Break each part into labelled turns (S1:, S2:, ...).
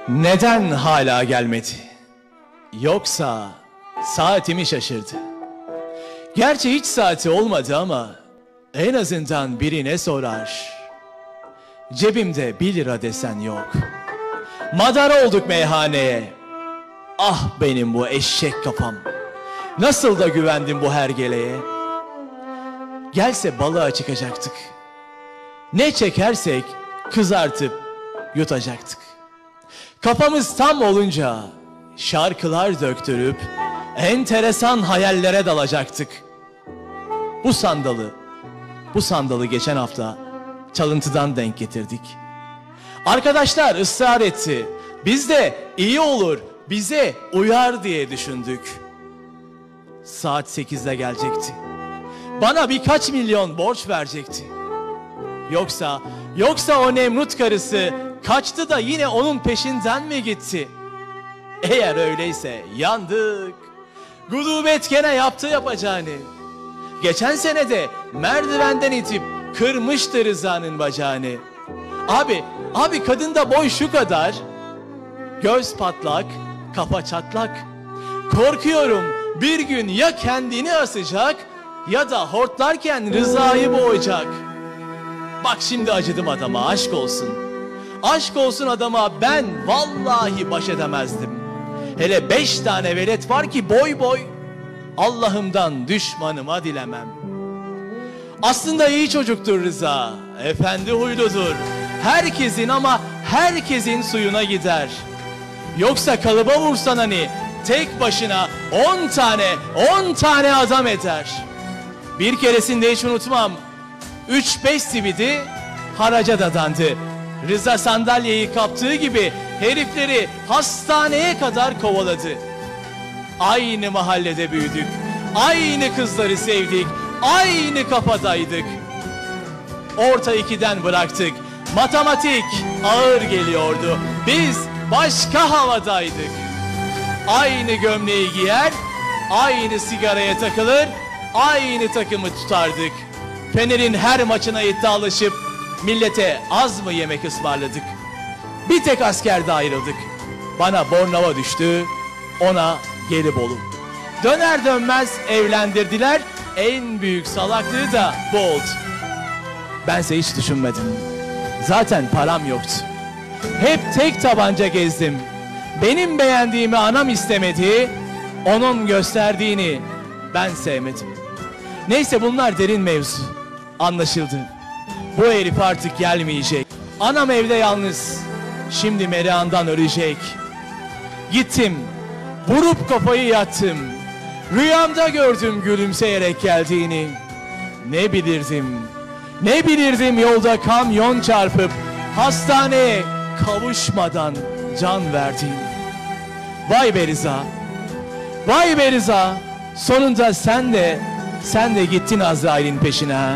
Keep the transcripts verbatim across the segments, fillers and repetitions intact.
S1: Neden hala gelmedi? Yoksa saatimi şaşırdı. Gerçi hiç saati olmadı ama en azından birine sorar. Cebimde bir lira desen yok. Madara olduk meyhaneye. Ah benim bu eşek kafam. Nasıl da güvendim bu hergeleye. Gelse balığa çıkacaktık. Ne çekersek kızartıp yutacaktık. Kafamız tam olunca şarkılar döktürüp enteresan hayallere dalacaktık. Bu sandalı, bu sandalı geçen hafta çalıntıdan denk getirdik. Arkadaşlar ısrar etti. Biz de iyi olur, bize uyar diye düşündük. Saat sekizde gelecekti. Bana birkaç milyon borç verecekti. Yoksa, yoksa o Nemrut karısı kaçtı da yine onun peşinden mi gitti? Eğer öyleyse yandık. Gudubet gene yaptı yapacağını. Geçen sene de merdivenden itip kırmıştı Rıza'nın bacağını. Abi, abi kadında boy şu kadar. Göz patlak, kafa çatlak. Korkuyorum bir gün ya kendini asacak ya da hortlarken Rıza'yı boğacak. Bak şimdi acıdım adama, aşk olsun. Aşk olsun adama, ben vallahi baş edemezdim. Hele beş tane velet var ki boy boy. Allah'ımdan düşmanıma dilemem. Aslında iyi çocuktur Rıza. Efendi huyludur. Herkesin ama herkesin suyuna gider. Yoksa kalıba vursan hani tek başına on tane on tane adam eder. Bir keresinde hiç unutmam. Üç beş sividi haraca dadandı. Rıza sandalyeyi kaptığı gibi herifleri hastaneye kadar kovaladı. Aynı mahallede büyüdük. Aynı kızları sevdik. Aynı kafadaydık. Orta ikiden bıraktık. Matematik ağır geliyordu. Biz başka havadaydık. Aynı gömleği giyer, aynı sigaraya takılır, aynı takımı tutardık. Fener'in her maçına iddialaşıp millete az mı yemek ısmarladık. Bir tek askerde ayrıldık. Bana Bornova düştü, ona Gelibolu. Döner dönmez evlendirdiler. En büyük salaklığı da bu oldu. Bense hiç düşünmedim. Zaten param yoktu. Hep tek tabanca gezdim. Benim beğendiğimi anam istemedi, onun gösterdiğini ben sevmedim. Neyse bunlar derin mevzu. Anlaşıldı. Bu herif artık gelmeyecek. Anam evde yalnız. Şimdi merakından ölecek. Gittim. Vurup kafayı yattım. Rüyamda gördüm gülümseyerek geldiğini. Ne bilirdim, ne bilirdim yolda kamyon çarpıp hastaneye kavuşmadan can verdiğini. Vay be Rıza, vay be Rıza, sonunda sen de, sen de gittin Azrail'in peşine ha.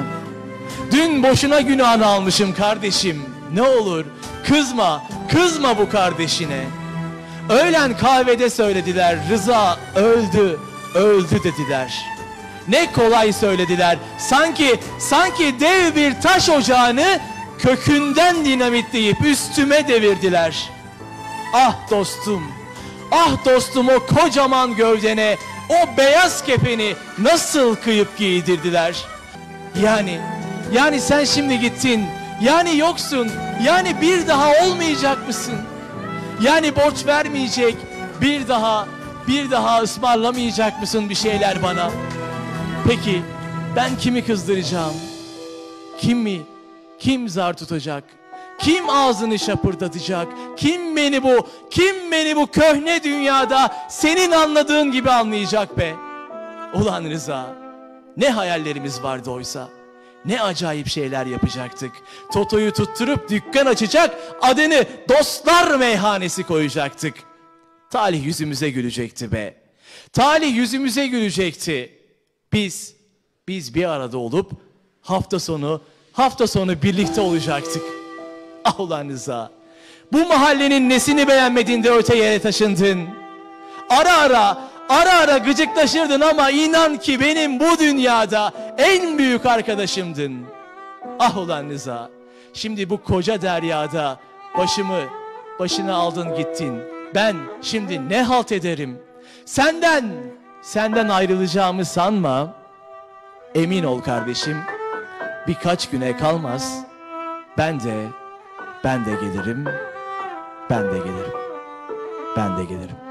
S1: Dün boşuna günahını almışım kardeşim, ne olur kızma, kızma bu kardeşine. Öğlen kahvede söylediler, Rıza öldü, öldü dediler. Ne kolay söylediler, sanki, sanki dev bir taş ocağını kökünden dinamitleyip üstüme devirdiler. Ah dostum, ah dostum o kocaman gövdene, o beyaz kefeni nasıl kıyıp giydirdiler. Yani, yani sen şimdi gittin, yani yoksun, yani bir daha olmayacak mısın? Yani borç vermeyecek, bir daha, bir daha ısmarlamayacak mısın bir şeyler bana? Peki ben kimi kızdıracağım? Kim mi? Kim zar tutacak? Kim ağzını şapırdatacak? Kim beni bu, kim beni bu köhne dünyada senin anladığın gibi anlayacak be? Ulan Rıza, ne hayallerimiz vardı oysa. Ne acayip şeyler yapacaktık. Toto'yu tutturup dükkan açacak, adını Dostlar Meyhanesi koyacaktık. Talih yüzümüze gülecekti be. Talih yüzümüze gülecekti. Biz, biz bir arada olup hafta sonu, hafta sonu birlikte olacaktık. Ah ulan Rıza, bu mahallenin nesini beğenmedin de öte yere taşındın. Ara ara, ara ara gıcıklaşırdın ama inan ki benim bu dünyada en büyük arkadaşımdın. Ah ulan Rıza, şimdi bu koca deryada başımı, başını aldın gittin. Ben şimdi ne halt ederim? Senden, senden ayrılacağımı sanma. Emin ol kardeşim, birkaç güne kalmaz. Ben de, ben de gelirim, ben de gelirim, ben de gelirim.